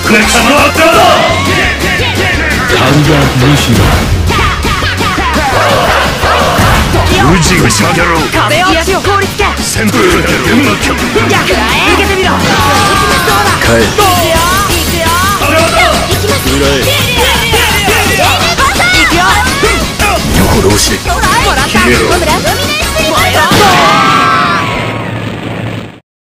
無視だ。無事を仕掛けろ。 壁を足を凍りつけ。 旋風だよ。うまく逆だ。受けてみろ。 帰る。 行くよ。行きます。 裏へ。 行くよ。 横同士。 もらった。